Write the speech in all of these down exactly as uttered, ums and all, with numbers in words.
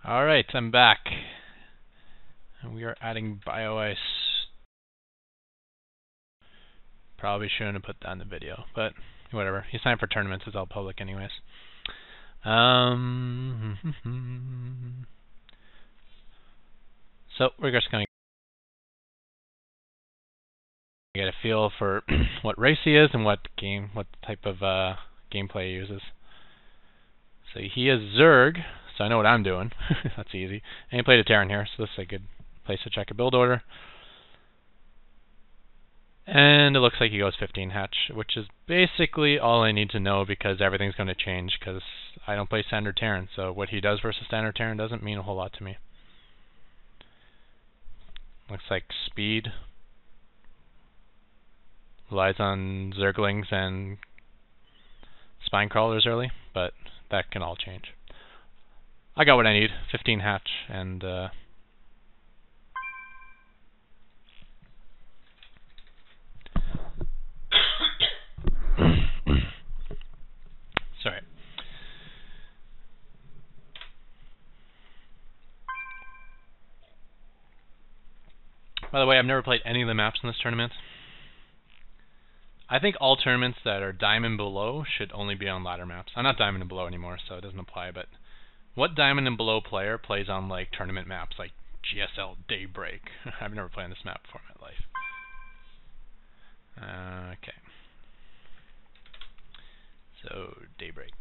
Alright, I'm back. And we are adding BioIce. Probably shouldn't have put that in the video, but whatever. He signed for tournaments, it's all public anyways. Um, so we're just going to get a feel for what race he is and what game, what type of uh, gameplay he uses. So he is Zerg, so I know what I'm doing. That's easy. And he played a Terran here, so this is a good place to check a build order. And it looks like he goes fifteen hatch, which is basically all I need to know because everything's going to change because I don't play standard Terran, so what he does versus standard Terran doesn't mean a whole lot to me. Looks like speed relies on Zerglings and spine crawlers early, but that can all change. I got what I need, fifteen hatch, and uh, sorry. By the way, I've never played any of the maps in this tournament. I think all tournaments that are diamond below should only be on ladder maps. I'm not diamond and below anymore, so it doesn't apply, but what diamond and below player plays on like tournament maps like G S L Daybreak? I've never played on this map before in my life. Uh, okay. So, Daybreak.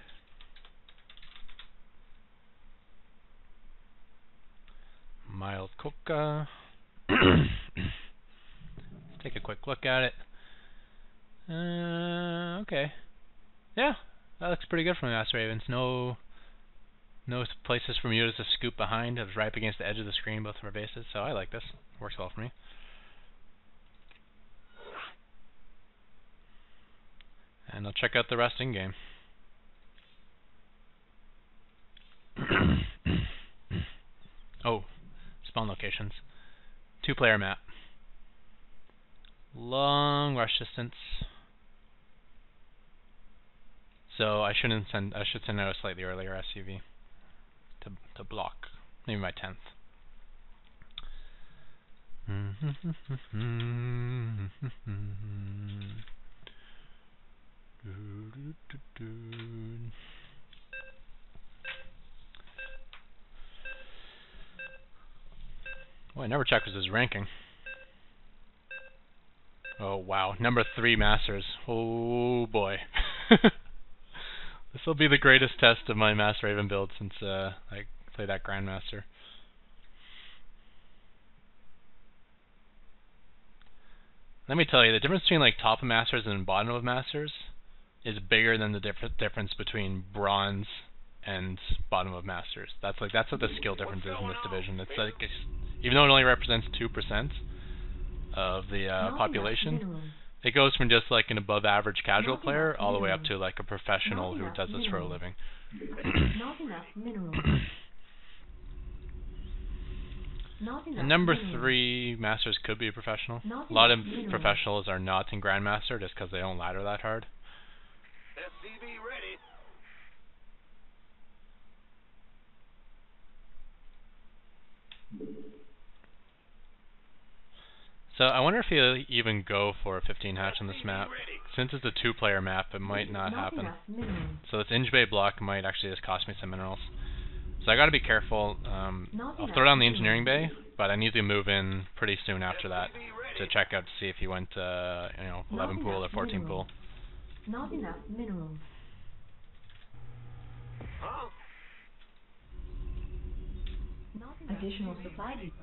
Mild Coca. Let's take a quick look at it. Uh, okay. Yeah, that looks pretty good from the Master Ravens. No, no places for Mutas to scoop behind. It was right up against the edge of the screen, both of our bases. So I like this. Works well for me. And I'll check out the rest in game. Oh, spawn locations. Two-player map. Long rush distance. So I shouldn't send. I should send out a slightly earlier S U V to to block. Maybe my tenth. Well, I never checked his ranking. Oh wow, number three Masters. Oh boy. This will be the greatest test of my Master Raven build since uh, I played that Grandmaster. Let me tell you, the difference between like top of Masters and bottom of Masters is bigger than the diff difference between bronze and bottom of Masters. That's like that's what the skill difference is in this division. It's like it's, even though it only represents two percent of the uh, population, it goes from just like an above average casual player all the way up to like a professional who does this for a living. And number three Masters could be a professional. A lot of professionals are not in Grandmaster just because they don't ladder that hard. S C V ready. So I wonder if he'll even go for a fifteen hatch on this map. Since it's a two-player map, it might not happen. So this Inge Bay block might actually just cost me some minerals. So I got to be careful. Um, I'll throw down the engineering bay, but I need to move in pretty soon after that to check out to see if he went, uh, you know, eleven pool or fourteen pool. Not enough minerals. Huh? Additional supply depots.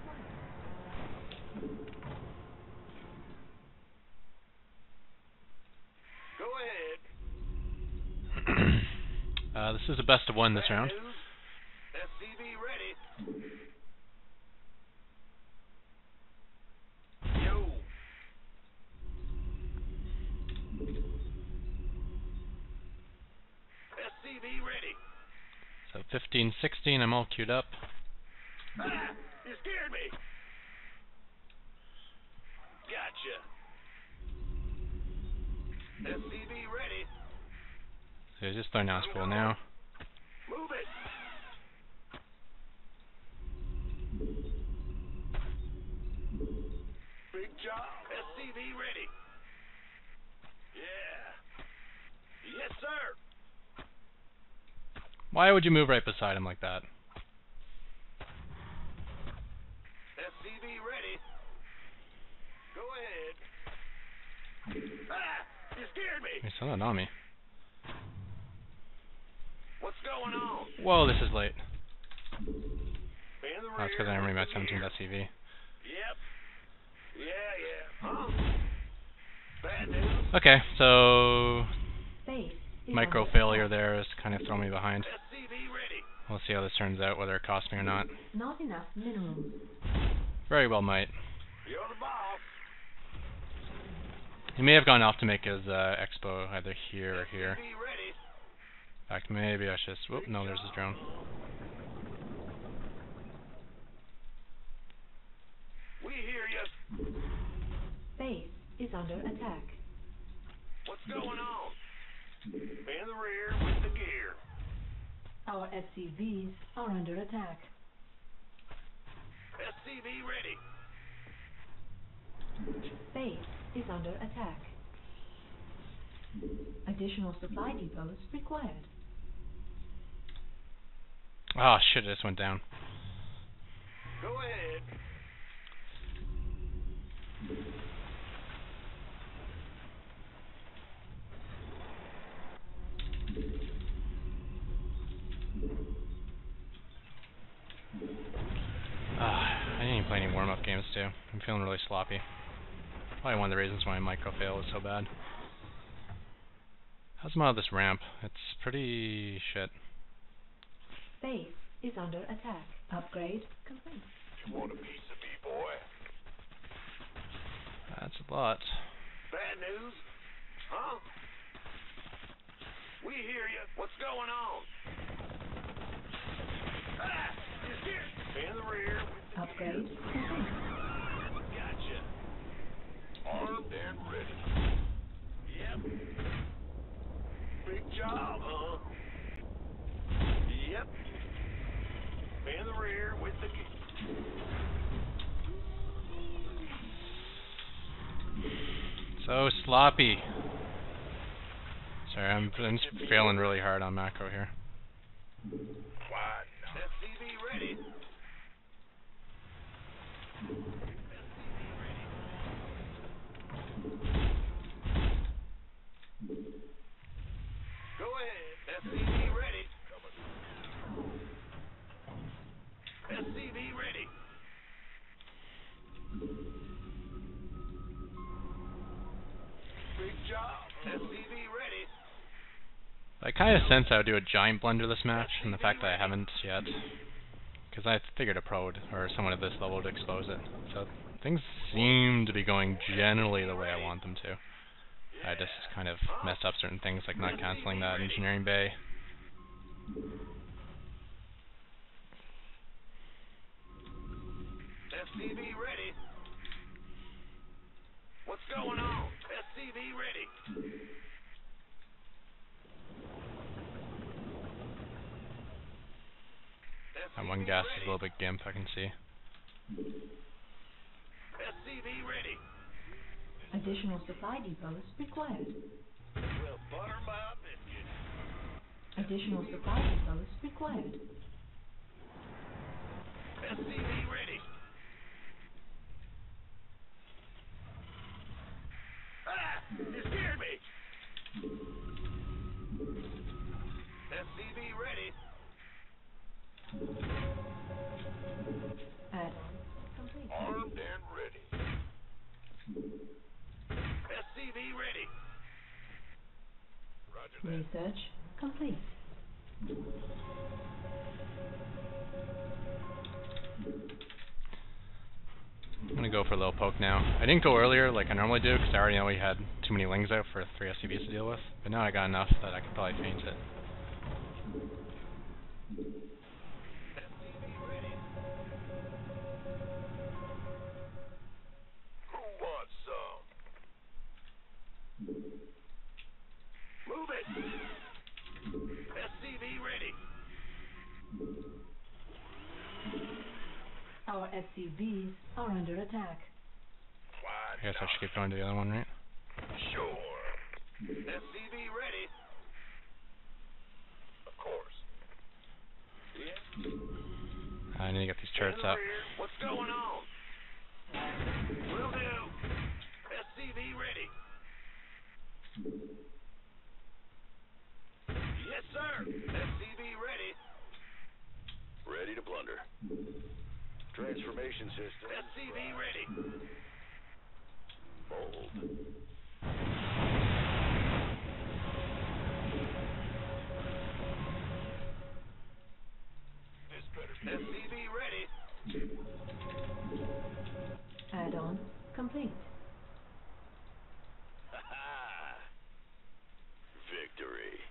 Go ahead. uh, this is the best of one this round. S C V ready. Yo. S C V ready. So fifteen, sixteen, I'm all queued up. Ah, you scared me. Gotcha. S C V ready. So he's just throwing down his pool now. Move it. job. S C V ready. Yeah. Yes, sir. Why would you move right beside him like that? S C V ready. Go ahead. Ah! You scared me. He's still not on me. What's going on? Whoa, this is late. In the Oh, that's because I rear didn't read my with the seventeenth gear. S C V. Yep. Yeah, yeah. Huh? Bad news. Okay, so Base is micro under failure attack. there is kind of throwing me behind. S C V ready. We'll see how this turns out, whether it costs me or not. Not enough minerals. Very well might. You're the boss. He may have gone off to make his uh, expo either here or here. S C V ready. In fact, maybe I should just... Whoop, no, there's his drone. We hear you. Base is under attack. What's going on? In the rear with the gear. Our S C Vs are under attack. S C V ready. Base is under attack. Additional supply depots required. Oh, shit, it just went down. Go ahead. Uh, I didn't even play any warm-up games, too. I'm feeling really sloppy. Probably one of the reasons why micro fail is so bad. How's my this ramp? It's pretty shit. Base is under attack. Upgrade complete. You want a piece of me, boy? That's a lot. Bad news? Huh? We hear you. What's going on? Ah! You scared? In the rear with the Upgrade gear. complete. Gotcha. Armed and ready. Yep. Big job, huh? Yep. In the rear with the gear. So sloppy. Sorry, I'm, I'm just failing really hard on macro here. Quiet now. S C V ready. Go ahead. S C V ready. S C V ready. Big job. S C V ready. I kind of sense I would do a giant blunder this match, and the fact that I haven't yet. Because I figured a pro would, or someone at this level would expose it. So things seem to be going generally the way I want them to. I just kind of messed up certain things, like not canceling that engineering bay. S C V ready. What's going on? S C V ready. That one gas is a little bit gimp, I can see. S C V ready. Additional supply depots required. Well, butter my biscuit. Additional supply depots required. S C V ready. Ah! You scared me. S C V ready. Add-on complete. Armed and ready. S C V ready. Roger that. Research complete. I'm gonna go for a little poke now. I didn't go earlier like I normally do, because I already know we had too many lings out for three S C Vs to deal with. But now I got enough that I could probably feint it. Who wants some? Move it. S C V ready. Our S C Vs are under attack. Quiet I guess I should keep going to the other one, right? Sure. S C V ready. Of course. Yeah. I need to get these turrets In the up. rear. What's going on? Will do. S C V ready. Yes, sir. S C V ready. Ready to plunder. Transformation system. S C V ready. Bold. This better be S C V ready. Add-on complete. Victory.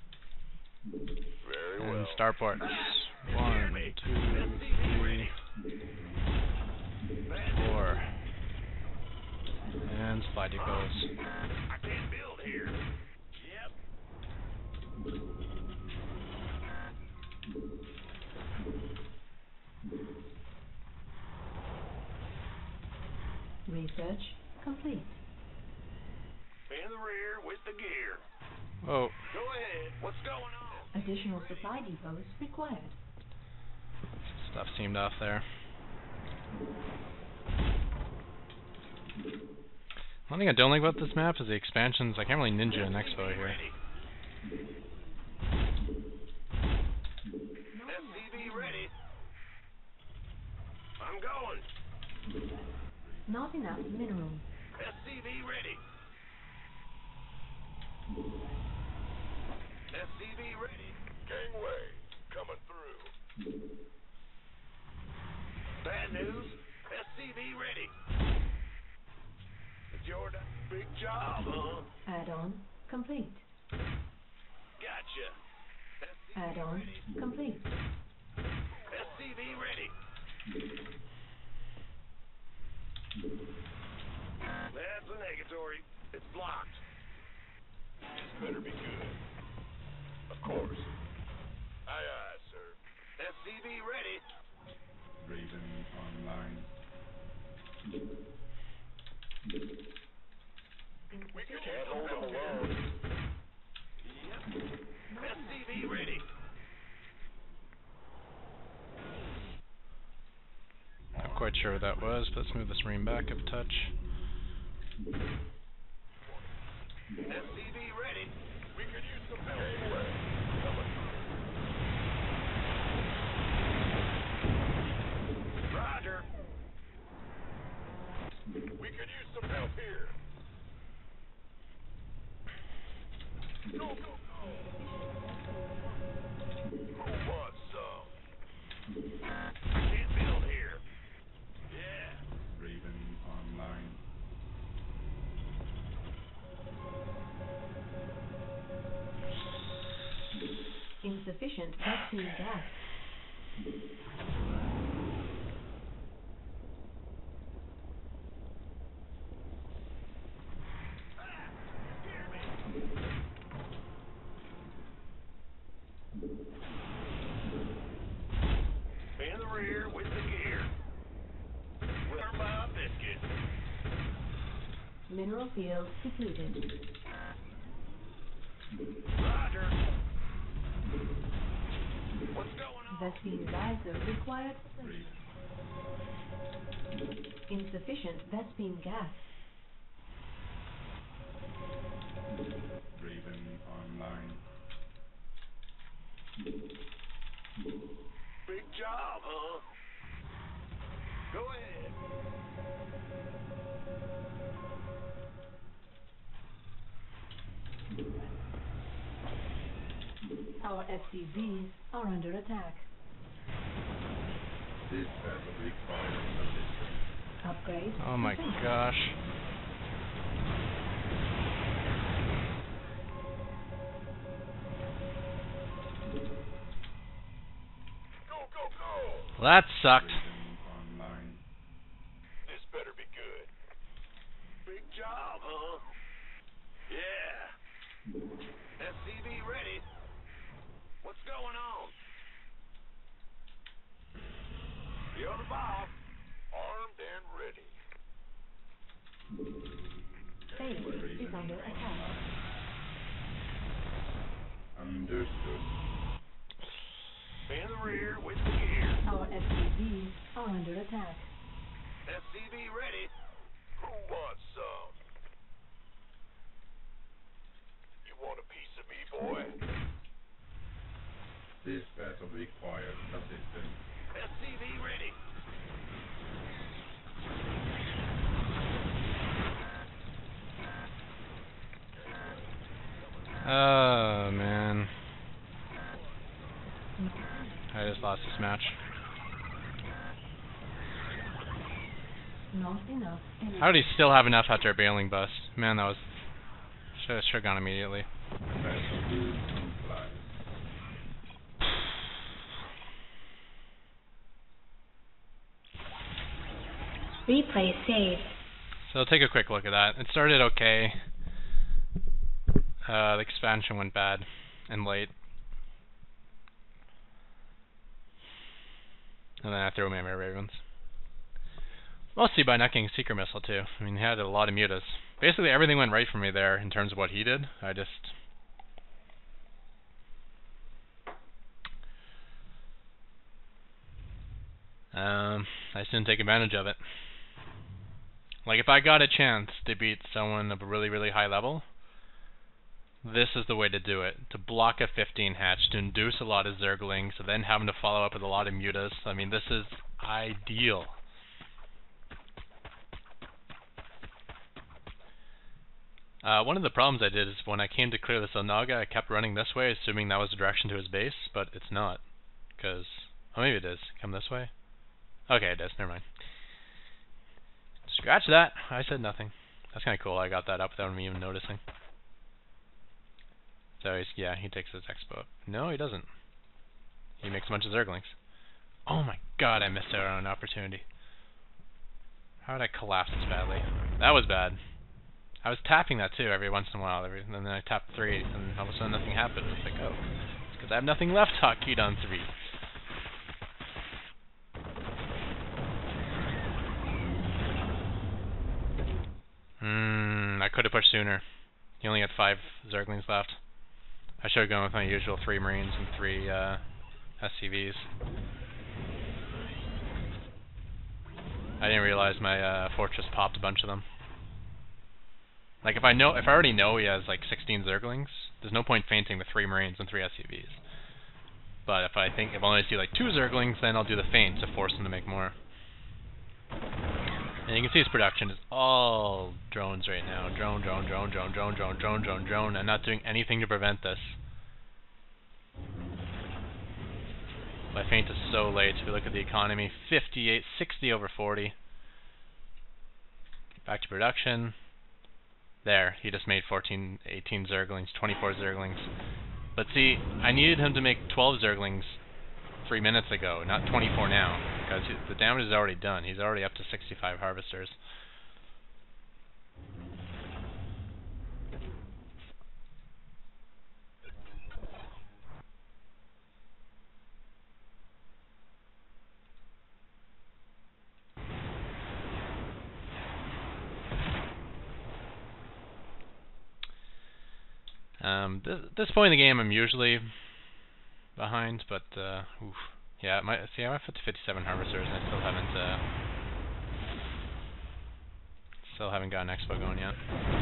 Very And well. starports. One, two, three, four. And slide it goes. I can't build here. Yep. Research complete. In the rear with the gear. Whoa. Go ahead. What's going on? Additional supply depots required. Stuff seemed off there. One thing I don't like about this map is the expansions. I can't really ninja an expo here. S C V ready. I'm going. Not enough mineral. S C V ready. S C V ready. Gangway coming through. Bad news. S C V ready. It's your da- big job, huh? Add-on complete. Gotcha. S C V Add-on ready. complete. S C V ready. That's a negatory. It's blocked. This better be good. Of course. Aye, aye, sir. S C V ready. Raven online. We could can't hold them alone. Yep. S C V ready. Not quite sure what that was, but let's move this marine back a touch. S C V ready. We could use some help. Anyway, coming through. Roger. We could use some help here. Go, go, go. Who wants some? I can't build here. Yeah. Raven online. Insufficient vaccine gas. In the rear with the gear. Where my biscuit? Mineral field depleted. Roger. What's going on? Vaccine visor required. Raven. Insufficient Vespine gas. Raven online. Big job, huh? Go ahead. Our S C Vs are under attack. This has a big fire in the distance. Upgrade. Oh my complete. gosh. Go, go, go. Well, that sucked. Raven online. This better be good. Big job, huh? Yeah. S C V ready. What's going on? You're the boss. Armed and ready. under attack. Understood. In the rear with the gear. Our S C Vs are under attack. S C V ready. Who wants some? You want a piece of me, boy? This battle requires assistance. S C V ready. Oh man, I just lost this match. Not enough energy. How did he still have enough after a bailing bust? Man, that was should have gone immediately. Battle rules comply. Replay saved. So take a quick look at that. It started okay. Uh, the expansion went bad and late. And then I threw my Ravens. Mostly by knocking Seeker Missile too. I mean, he had a lot of mutas. Basically everything went right for me there in terms of what he did. I just... Um, I just didn't take advantage of it. Like, if I got a chance to beat someone of a really, really high level, this is the way to do it. To block a fifteen hatch, to induce a lot of Zerglings, and then having to follow up with a lot of mutas. I mean, this is ideal. Uh, one of the problems I did is when I came to clear this Onaga, I kept running this way, assuming that was the direction to his base, but it's not. Because, oh, maybe it is. Come this way? Okay, it is. Never mind. Scratch that. I said nothing. That's kind of cool. I got that up without me even noticing. So, he's, yeah, he takes his expo up. No, he doesn't. He makes a bunch of Zerglings. Oh my god, I missed out on an opportunity. How did I collapse this badly? That was bad. I was tapping that too every once in a while, every, and then I tapped three, and all of a sudden nothing happened. It's like, oh, it's because I have nothing left hotkeyed on three. Hmm, I could have pushed sooner. He only had five Zerglings left. I should have gone with my usual three Marines and three uh, S C Vs. I didn't realize my uh, fortress popped a bunch of them. Like, if I know, if I already know he has like sixteen Zerglings, there's no point feinting the three Marines and three S C Vs. But if I think if I only do like two Zerglings, then I'll do the feint to force him to make more. And you can see his production is all drones right now. Drone, drone, drone, drone, drone, drone, drone, drone, drone. I'm not doing anything to prevent this. My feint is so late. If you look at the economy, fifty-eight, sixty over forty. Back to production. There, he just made fourteen, eighteen Zerglings, twenty-four Zerglings. But see, I needed him to make twelve Zerglings three minutes ago, not twenty-four now, because the damage is already done. He's already up to sixty-five Harvesters. Um, th this point in the game, I'm usually behind, but uh, oof. Yeah, my, see, I'm up to fifty-seven Harvesters, and I still haven't, uh, still haven't got an expo going yet.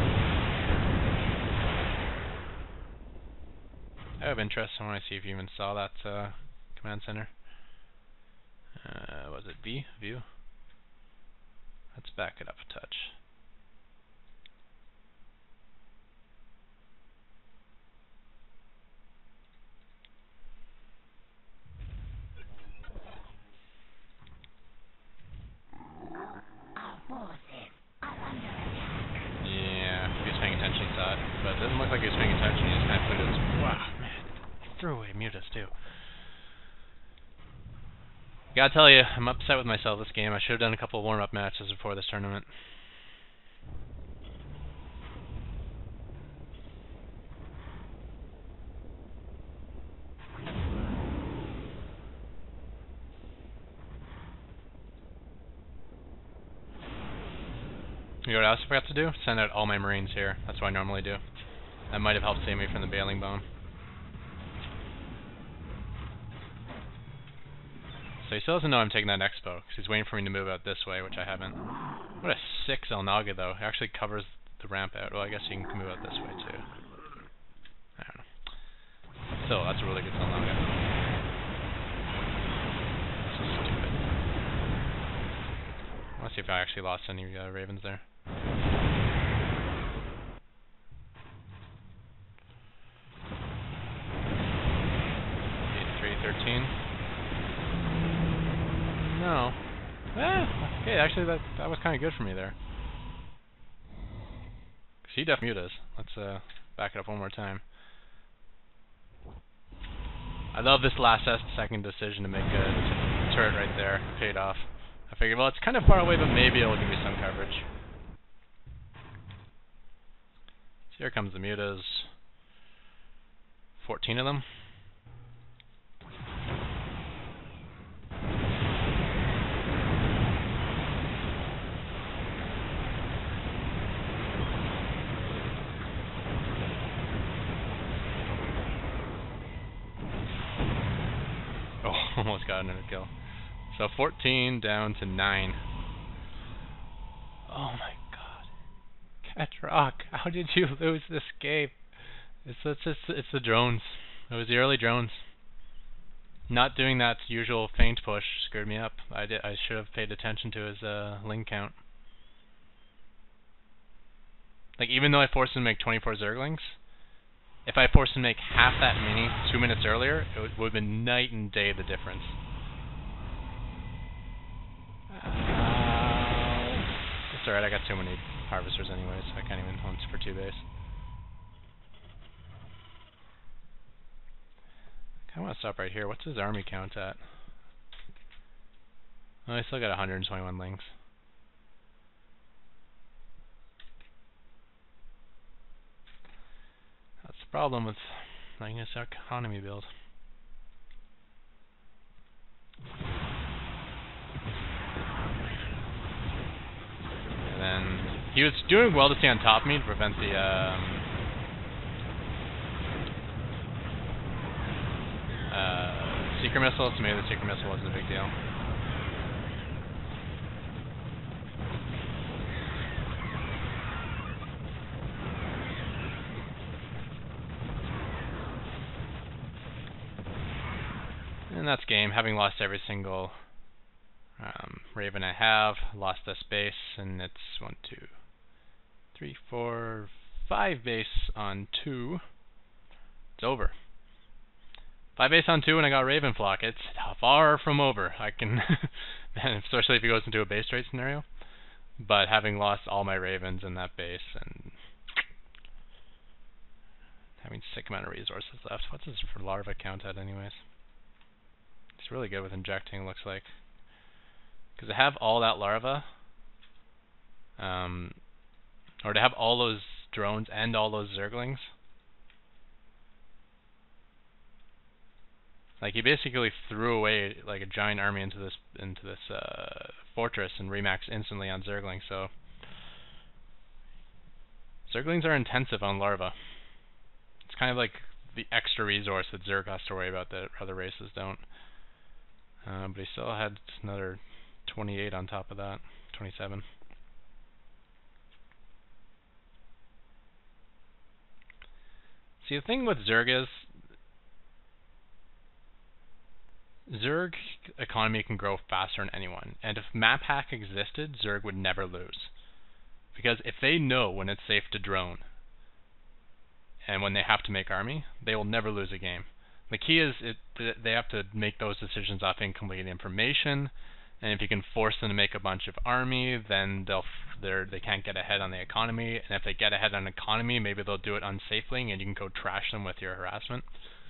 I have interest. I want to see if you even saw that uh, command center. Uh, was it V? View? Let's back it up a touch. Yeah, if he was paying attention, he saw it. But it doesn't look like he was paying attention. He just kind of put his... Wow, man. He threw away mutas, too. Gotta tell you, I'm upset with myself this game. I should have done a couple of warm-up matches before this tournament. You know what else I forgot to do? Send out all my Marines here. That's what I normally do. That might have helped save me from the bailing bone. So he still doesn't know I'm taking that expo, because he's waiting for me to move out this way, which I haven't. What a sick Xel'Naga, though. It actually covers the ramp out. Well, I guess you can move out this way, too. I don't know. Still, that's a really good Xel'Naga. This is stupid. I want to see if I actually lost any uh, Ravens there. eighty-three thirteen. No. Eh, okay, actually that that was kind of good for me there. He definitely muted us. Let's uh, back it up one more time. I love this last second decision to make a turret right there. Paid off. I figured, well, it's kind of far away, but maybe it'll give me some coverage. So here comes the mutas. fourteen of them. Almost got another kill. So fourteen down to nine. Oh my god. Catrock, how did you lose this game? It's, it's, it's, it's the drones. It was the early drones. Not doing that usual feint push screwed me up. I, did, I should have paid attention to his uh, ling count. Like, even though I forced him to make twenty-four Zerglings, if I forced him to make half that many two minutes earlier, it would, would have been night and day the difference. Uh, it's alright, I got too many harvesters anyways, so I can't even hunt for two base. I want to stop right here. What's his army count at? Oh, I still got one hundred twenty-one lings. That's the problem with running this economy build. And then he was doing well to stay on top of me to prevent the um, uh, Seeker Missile, so maybe the Seeker Missile wasn't a big deal. And that's game. Having lost every single um, Raven I have, lost this base, and it's one, two, three, four, five base on two. It's over. Five base on two, and I got Raven Flock. It's far from over. I can, especially if he goes into a base trade scenario. But having lost all my Ravens in that base and having sick amount of resources left, what's his larva count at, anyways? It's really good with injecting, looks like. Because to have all that larva, um, or to have all those drones and all those Zerglings, like he basically threw away like a giant army into this into this uh, fortress and remaxed instantly on Zerglings. So Zerglings are intensive on larva. It's kind of like the extra resource that Zerg has to worry about that other races don't. Uh, but he still had another twenty-eight on top of that, twenty-seven. See, the thing with Zerg is, Zerg economy can grow faster than anyone, and if map hack existed, Zerg would never lose. Because if they know when it's safe to drone, and when they have to make army, they will never lose a game. The key is it, they have to make those decisions off incomplete information, and if you can force them to make a bunch of army, then they'll they're, they can't get ahead on the economy, and if they get ahead on economy, maybe they'll do it unsafely, and you can go trash them with your harassment.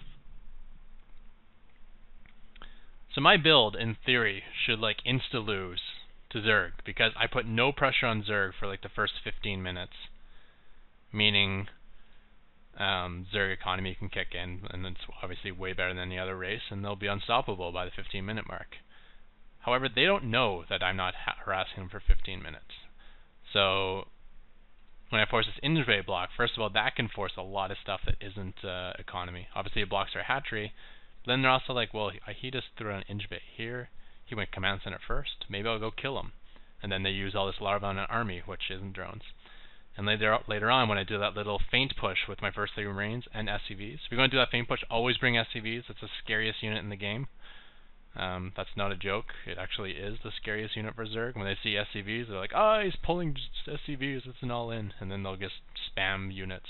So my build, in theory, should like insta-lose to Zerg, because I put no pressure on Zerg for like the first fifteen minutes, meaning Um, Zerg economy can kick in, and it's obviously way better than any other race, and they'll be unstoppable by the fifteen minute mark. However, they don't know that I'm not ha harassing them for fifteen minutes. So when I force this Ingerbay block, first of all, that can force a lot of stuff that isn't uh, economy. Obviously, it blocks our hatchery. But then they're also like, well, he just threw an Ingerbay here. He went command center first. Maybe I'll go kill him. And then they use all this larva on an army, which isn't drones. And later later on, when I do that little feint push with my first three Marines and S C Vs, if you're going to do that feint push, always bring S C Vs. It's the scariest unit in the game. Um, that's not a joke. It actually is the scariest unit for Zerg. When they see S C Vs, they're like, oh, he's pulling S C Vs, it's an all-in. And then they'll just spam units.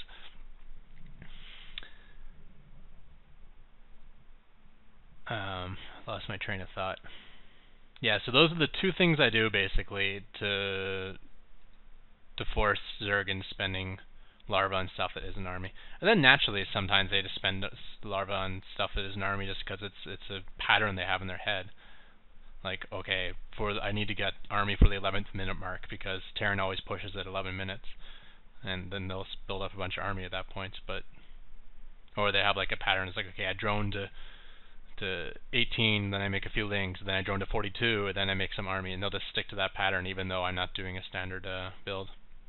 Um, lost my train of thought. Yeah, so those are the two things I do, basically, to to force Zerg into spending larva on stuff that isn't army. And then naturally, sometimes they just spend larva on stuff that isn't army just because it's it's a pattern they have in their head. Like, okay, for I need to get army for the eleventh minute mark because Terran always pushes at eleven minutes, and then they'll build up a bunch of army at that point. But or they have like a pattern. It's like, okay, I drone to to eighteen, then I make a few lings, then I drone to forty-two, and then I make some army, and they'll just stick to that pattern even though I'm not doing a standard uh, build.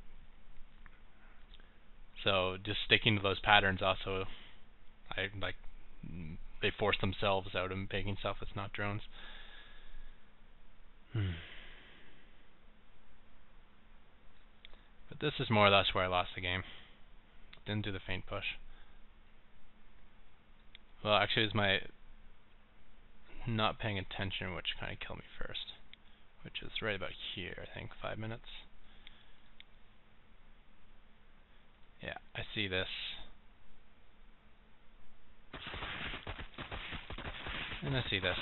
So just sticking to those patterns also, I like they force themselves out of making stuff that's not drones. Hmm. But this is more or less where I lost the game. Didn't do the feint push. Well, actually, it was my not paying attention which kind of killed me first, which is right about here, I think, five minutes. Yeah, I see this. And I see this.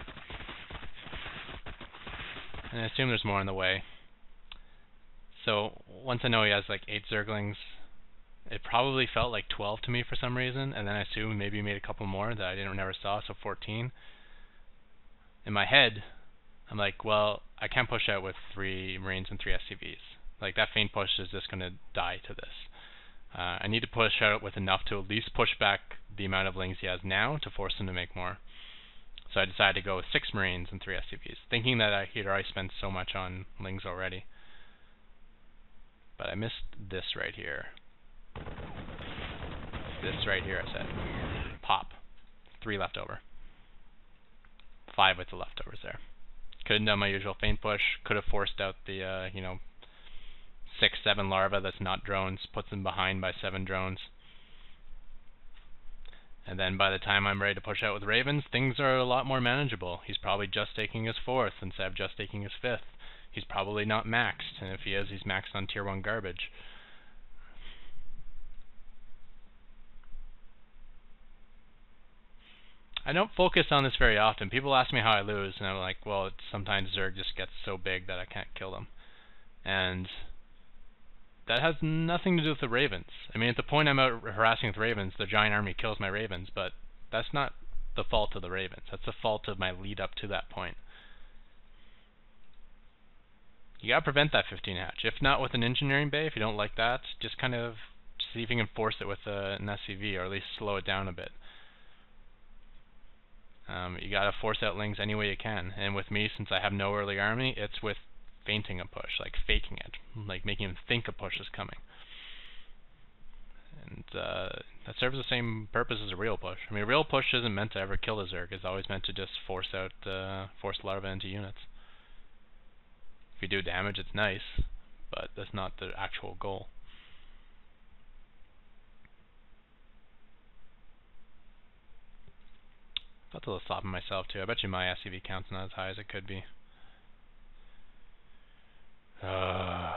And I assume there's more on the way. So once I know he has like eight Zerglings, it probably felt like twelve to me for some reason, and then I assumed maybe he made a couple more that I didn't never saw, so fourteen. In my head, I'm like, well, I can't push out with three Marines and three S C Vs. Like, that feint push is just going to die to this. Uh, I need to push out with enough to at least push back the amount of lings he has now to force him to make more. So I decided to go with six Marines and three S C Vs, thinking that I, he'd already spent so much on lings already. But I missed this right here. This right here, I said. Pop. Three left over. Five with the leftovers there. Couldn't done my usual feint push. Could have forced out the, uh, you know, six, seven larvae that's not drones. Puts them behind by seven drones. And then by the time I'm ready to push out with Ravens, things are a lot more manageable. He's probably just taking his fourth instead of just taking his fifth. He's probably not maxed, and if he is, he's maxed on tier one garbage. I don't focus on this very often. People ask me how I lose, and I'm like, well, it's sometimes Zerg just gets so big that I can't kill them. And that has nothing to do with the Ravens. I mean, at the point I'm out harassing with Ravens, the giant army kills my Ravens, but that's not the fault of the Ravens. That's the fault of my lead up to that point. You gotta prevent that fifteen hatch. If not with an engineering bay, if you don't like that, just kind of see if you can force it with uh, an S C V, or at least slow it down a bit. Um, you gotta force out lings any way you can. And with me, since I have no early army, it's with feinting a push, like faking it, like making him think a push is coming. And uh, that serves the same purpose as a real push. I mean, a real push isn't meant to ever kill a Zerg. It's always meant to just force out, uh, force larvae into units. If you do damage, it's nice, but that's not the actual goal. Felt a little sloppy myself too. I bet you my S C V count's not as high as it could be. Uh.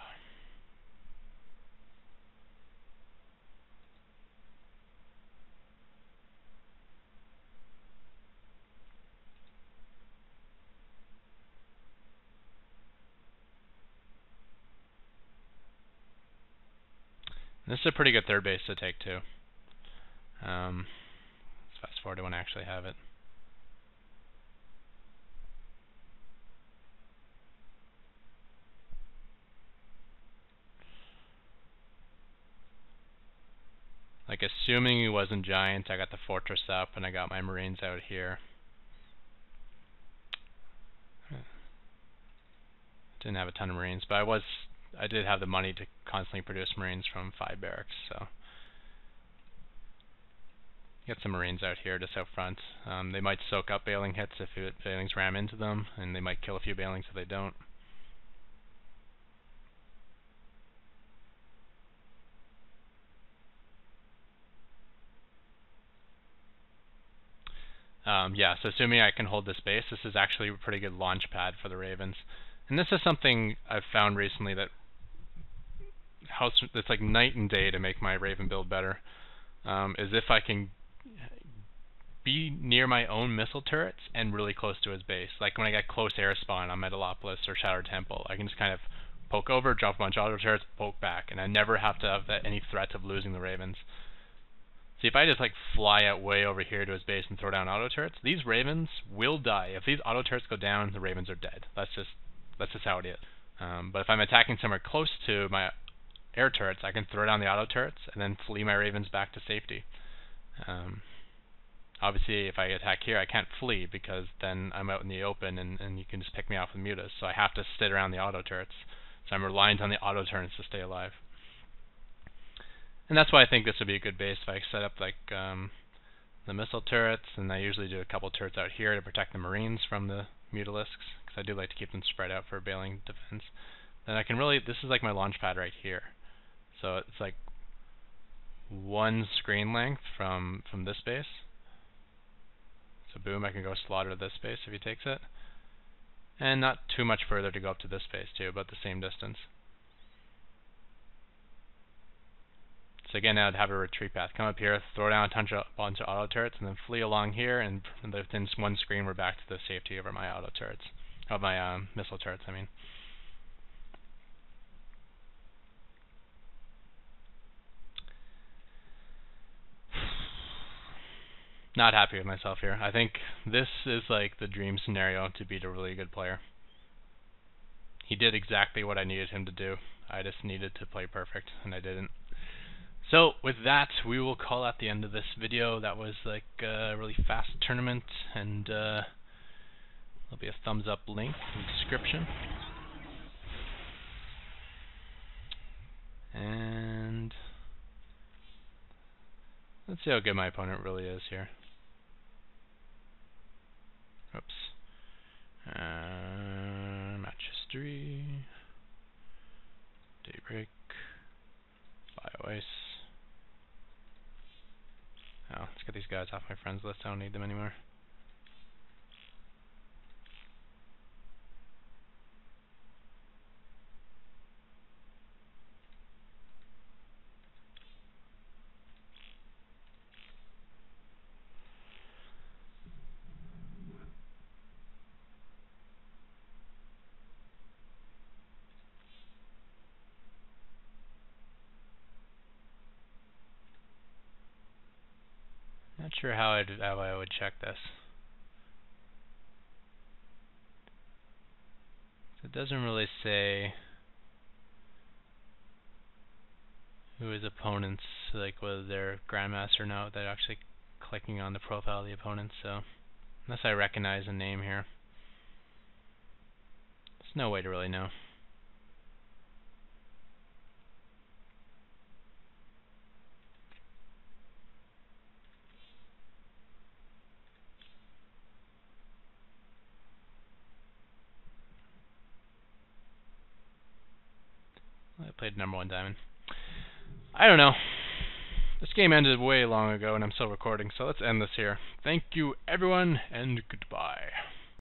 This is a pretty good third base to take too. Um, let's fast forward to when I actually have it. Like, assuming he wasn't giant, I got the fortress up and I got my Marines out here. Didn't have a ton of Marines, but I was I did have the money to constantly produce Marines from five barracks, so get some Marines out here just out front. Um, they might soak up Baling hits if it, Balings ram into them, and they might kill a few Balings if they don't. Um, yeah, so assuming I can hold this base, this is actually a pretty good launch pad for the Ravens. And this is something I've found recently that helps, it's like night and day to make my Raven build better, um, is if I can be near my own missile turrets and really close to his base. Like when I get close air spawn on Metalopolis or Shattered Temple, I can just kind of poke over, drop a bunch of auto turrets, poke back, and I never have to have that, any threat of losing the Ravens. See, if I just like fly out way over here to his base and throw down auto turrets, these Ravens will die. If these auto turrets go down, the Ravens are dead. That's just that's just how it is. Um, but if I'm attacking somewhere close to my air turrets, I can throw down the auto turrets and then flee my Ravens back to safety. Um, obviously, if I attack here, I can't flee because then I'm out in the open and, and you can just pick me off with mutas. So I have to sit around the auto turrets. So I'm reliant on the auto turrets to stay alive. And that's why I think this would be a good base if I set up like um, the missile turrets, and I usually do a couple turrets out here to protect the Marines from the Mutalisks, because I do like to keep them spread out for Baling defense. Then I can really, this is like my launch pad right here. So it's like one screen length from, from this base. So boom, I can go slaughter this base if he takes it. And not too much further to go up to this base too, about the same distance. So again, I'd have a retreat path. Come up here, throw down a bunch of auto turrets, and then flee along here, and within one screen we're back to the safety over my auto turrets. Of my um, missile turrets, I mean. Not happy with myself here. I think this is like the dream scenario to beat a really good player. He did exactly what I needed him to do. I just needed to play perfect, and I didn't. So with that, we will call out the end of this video. That was like a really fast tournament, and uh, there'll be a thumbs up link in the description. And let's see how good my opponent really is here. Oops. Uh, match history. Daybreak. BioIce. Oh, let's get these guys off my friends list. I don't need them anymore. Not sure how, I'd, how I would check this. It doesn't really say who his opponents, like whether they're Grandmaster or not, without actually clicking on the profile of the opponent, so unless I recognize a name here, there's no way to really know. I played number one diamond. I don't know. This game ended way long ago and I'm still recording, so let's end this here. Thank you everyone, and goodbye.